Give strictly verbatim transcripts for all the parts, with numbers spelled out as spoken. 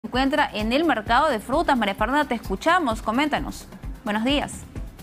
Se encuentra en el mercado de frutas. María Fernanda, te escuchamos, coméntanos. Buenos días.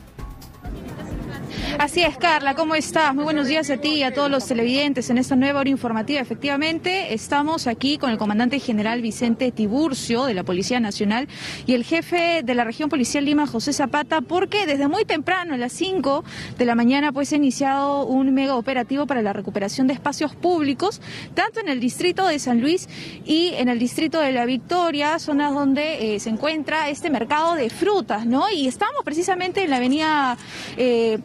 Así es, Carla, ¿cómo estás? Muy buenos días a ti y a todos los televidentes en esta nueva hora informativa. Efectivamente, estamos aquí con el comandante general Vicente Tiburcio de la Policía Nacional y el jefe de la región policial Lima, José Zapata, porque desde muy temprano, a las cinco de la mañana, pues ha iniciado un mega operativo para la recuperación de espacios públicos, tanto en el distrito de San Luis y en el distrito de La Victoria, zonas donde eh, se encuentra este mercado de frutas, ¿no? Y estamos precisamente en la avenida Eh,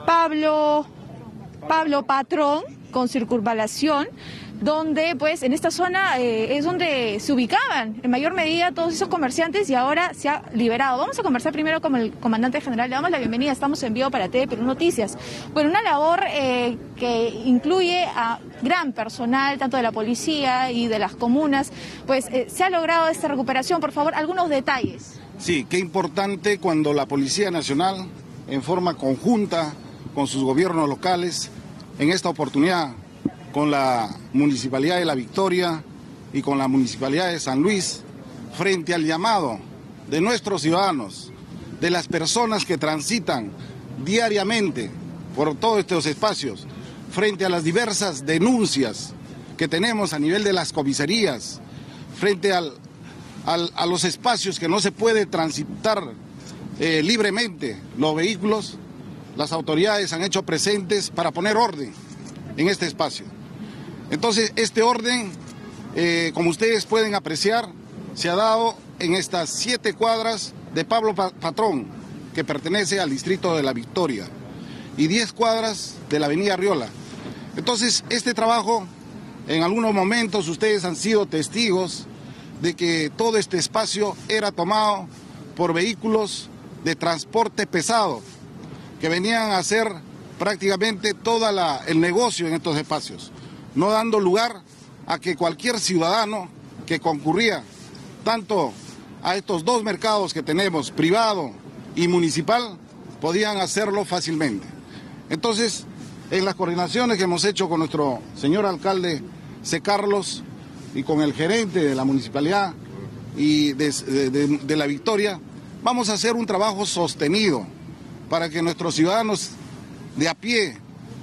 Pablo, Pablo Patrón, con circunvalación, donde pues en esta zona eh, es donde se ubicaban en mayor medida todos esos comerciantes y ahora se ha liberado. Vamos a conversar primero con el comandante general, le damos la bienvenida, estamos en vivo para T V Perú Noticias. Bueno, una labor eh, que incluye a gran personal, tanto de la policía y de las comunas, pues eh, se ha logrado esta recuperación. Por favor, algunos detalles. Sí, qué importante cuando la Policía Nacional, en forma conjunta con sus gobiernos locales, en esta oportunidad con la Municipalidad de La Victoria y con la Municipalidad de San Luis, frente al llamado de nuestros ciudadanos, de las personas que transitan diariamente por todos estos espacios, frente a las diversas denuncias que tenemos a nivel de las comisarías, frente al, al, a los espacios que no se puede transitar eh, libremente los vehículos, las autoridades han hecho presentes para poner orden en este espacio. Entonces, este orden, eh, como ustedes pueden apreciar, se ha dado en estas siete cuadras de Pablo Patrón, que pertenece al distrito de La Victoria, y diez cuadras de la avenida Arriola. Entonces, este trabajo, en algunos momentos ustedes han sido testigos de que todo este espacio era tomado por vehículos de transporte pesado, que venían a hacer prácticamente todo el negocio en estos espacios, no dando lugar a que cualquier ciudadano que concurría tanto a estos dos mercados que tenemos, privado y municipal, podían hacerlo fácilmente. Entonces, en las coordinaciones que hemos hecho con nuestro señor alcalde C. Carlos y con el gerente de la municipalidad y de, de, de, de La Victoria, vamos a hacer un trabajo sostenido para que nuestros ciudadanos de a pie,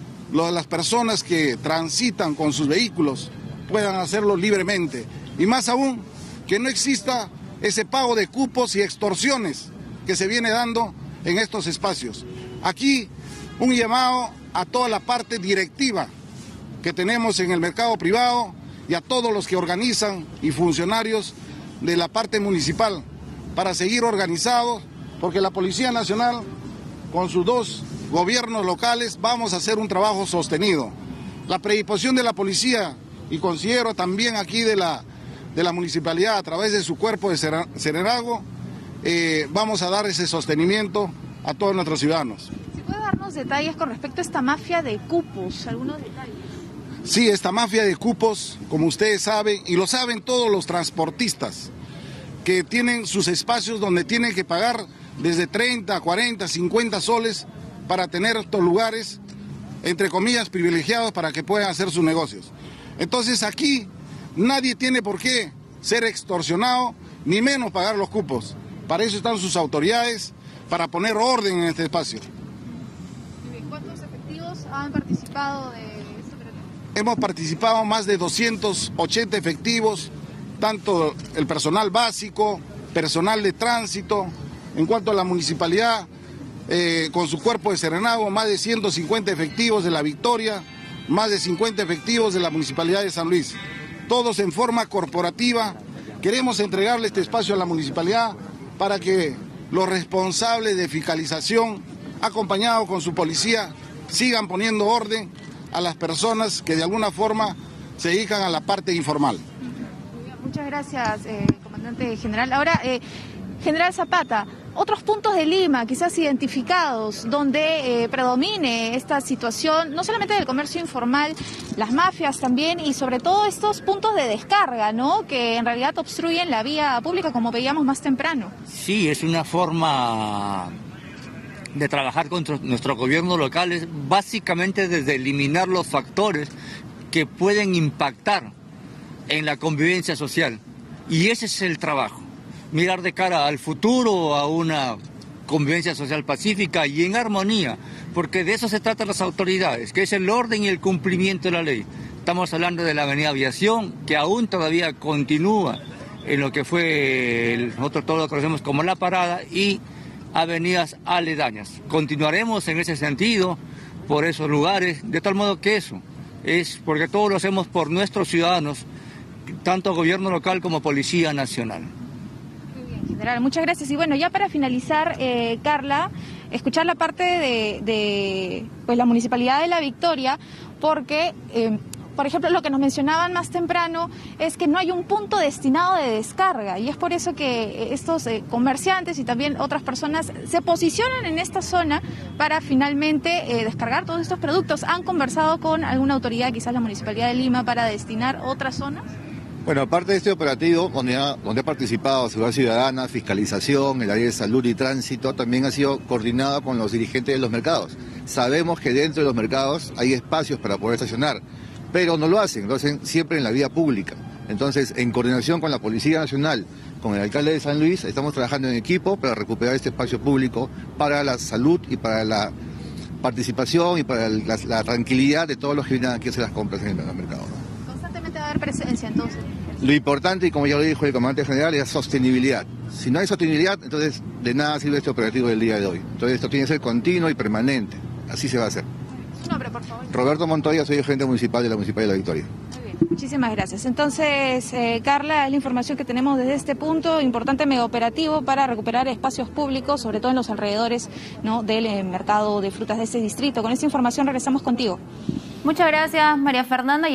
las personas que transitan con sus vehículos, puedan hacerlo libremente. Y más aún, que no exista ese pago de cupos y extorsiones que se viene dando en estos espacios. Aquí, un llamado a toda la parte directiva que tenemos en el mercado privado y a todos los que organizan y funcionarios de la parte municipal para seguir organizados, porque la Policía Nacional, con sus dos gobiernos locales, vamos a hacer un trabajo sostenido. La predisposición de la policía, y considero también aquí de la, de la municipalidad, a través de su cuerpo de serenazgo, eh, vamos a dar ese sostenimiento a todos nuestros ciudadanos. ¿Se puede darnos detalles con respecto a esta mafia de cupos? ¿Algunos detalles? Sí, esta mafia de cupos, como ustedes saben, y lo saben todos los transportistas, que tienen sus espacios donde tienen que pagar desde treinta, cuarenta, cincuenta soles para tener estos lugares, entre comillas, privilegiados para que puedan hacer sus negocios. Entonces aquí nadie tiene por qué ser extorsionado, ni menos pagar los cupos. Para eso están sus autoridades, para poner orden en este espacio. ¿Cuántos efectivos han participado de este operativo? Hemos participado más de doscientos ochenta efectivos, tanto el personal básico, personal de tránsito. En cuanto a la municipalidad, eh, con su cuerpo de serenazgo, más de ciento cincuenta efectivos de La Victoria, más de cincuenta efectivos de la Municipalidad de San Luis. Todos en forma corporativa. Queremos entregarle este espacio a la municipalidad para que los responsables de fiscalización, acompañados con su policía, sigan poniendo orden a las personas que de alguna forma se dedican a la parte informal. Muchas gracias, eh, comandante general. Ahora, eh, general Zapata, otros puntos de Lima, quizás identificados, donde eh, predomine esta situación, no solamente del comercio informal, las mafias también, y sobre todo estos puntos de descarga, ¿no?, que en realidad obstruyen la vía pública, como veíamos más temprano. Sí, es una forma de trabajar con nuestros gobiernos locales, básicamente desde eliminar los factores que pueden impactar en la convivencia social. Y ese es el trabajo, mirar de cara al futuro, a una convivencia social pacífica y en armonía, porque de eso se tratan las autoridades, que es el orden y el cumplimiento de la ley. Estamos hablando de la avenida Aviación, que aún todavía continúa en lo que fue, nosotros todos lo conocemos como La Parada, y avenidas aledañas. Continuaremos en ese sentido, por esos lugares, de tal modo que eso es porque todo lo hacemos por nuestros ciudadanos, tanto gobierno local como Policía Nacional. Muy bien, general, muchas gracias. Y bueno, ya para finalizar, eh, Carla, escuchar la parte de, de pues, la Municipalidad de La Victoria, porque... Eh, Por ejemplo, lo que nos mencionaban más temprano es que no hay un punto destinado de descarga y es por eso que estos eh, comerciantes y también otras personas se posicionan en esta zona para finalmente eh, descargar todos estos productos. ¿Han conversado con alguna autoridad, quizás la Municipalidad de Lima, para destinar otras zonas? Bueno, aparte de este operativo, donde ha, donde ha participado Seguridad Ciudadana, Fiscalización, el área de Salud y Tránsito, también ha sido coordinado con los dirigentes de los mercados. Sabemos que dentro de los mercados hay espacios para poder estacionar, pero no lo hacen, lo hacen siempre en la vía pública. Entonces, en coordinación con la Policía Nacional, con el alcalde de San Luis, estamos trabajando en equipo para recuperar este espacio público para la salud y para la participación y para la, la tranquilidad de todos los que vienen aquí a hacer las compras en el mercado, ¿no? Constantemente va a haber presencia, entonces. Lo importante, y como ya lo dijo el comandante general, es sostenibilidad. Si no hay sostenibilidad, entonces de nada sirve este operativo del día de hoy. Entonces esto tiene que ser continuo y permanente. Así se va a hacer. Su nombre, por favor. Roberto Montoya, soy agente municipal de la Municipalidad de La Victoria. Muy bien, muchísimas gracias. Entonces, eh, Carla, es la información que tenemos desde este punto, importante mega operativo para recuperar espacios públicos, sobre todo en los alrededores, ¿no?, del eh, mercado de frutas de este distrito. Con esta información regresamos contigo. Muchas gracias, María Fernanda.